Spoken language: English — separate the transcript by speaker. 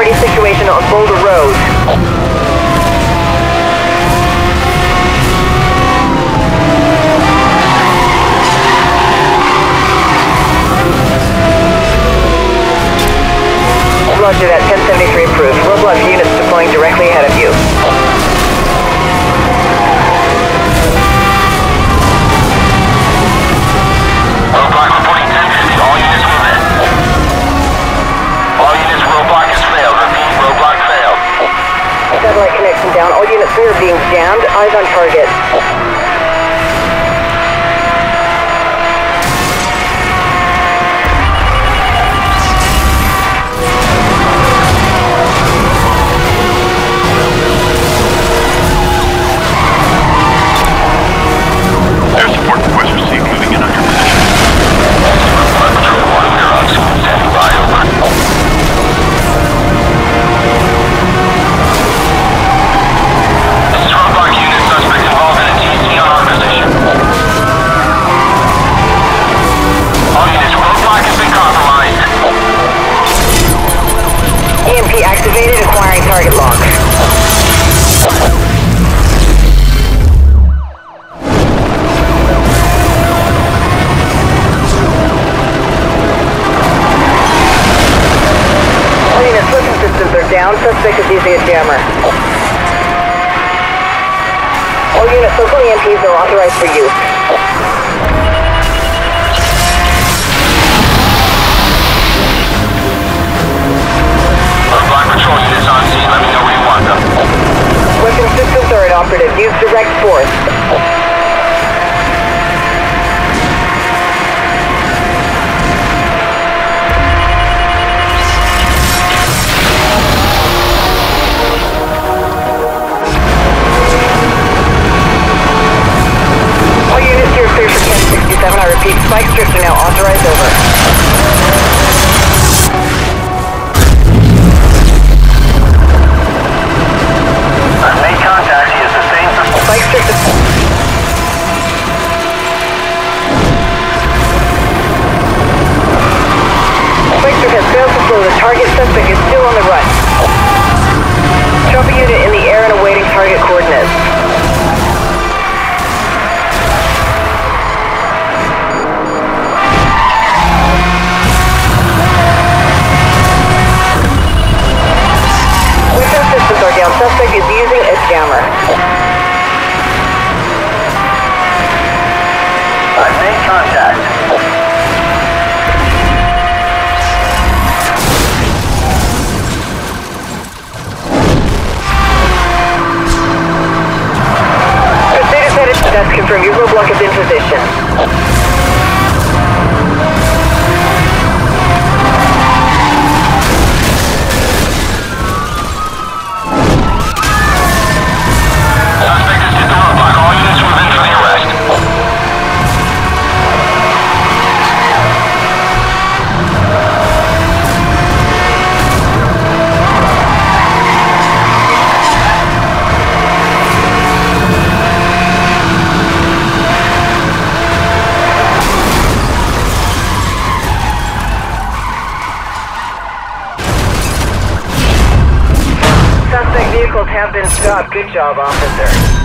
Speaker 1: priority situation on Boulder Road. Roger that, 1073 approved. Roadblock units deploying directly ahead of you.
Speaker 2: Roadblock reporting 1050. All units move in. All units, roadblock has failed. Repeat, roadblock failed.
Speaker 1: Satellite connection down. All units 3 are being jammed. Eyes on target. Activated, acquiring target lock. All units, weapon systems are down. Suspect is using a jammer. All units, local EMPs are authorized for use.
Speaker 2: Patrol units on scene. Let me know where you want them.
Speaker 1: Weapon systems are inoperative. Use direct force. All units here clear for 1067. I repeat, spike strips are now authorized over. The target suspect is still on the run. Drop a unit in the air and awaiting target coordinates. Weapon systems are down. Suspect is using a jammer.
Speaker 2: I've made contact.
Speaker 1: That's confirmed. Your roadblock is in position.
Speaker 2: Suspect has hit the roadblock. All units move in for the arrest.
Speaker 1: Suspect vehicles have been stopped. Good job, officer.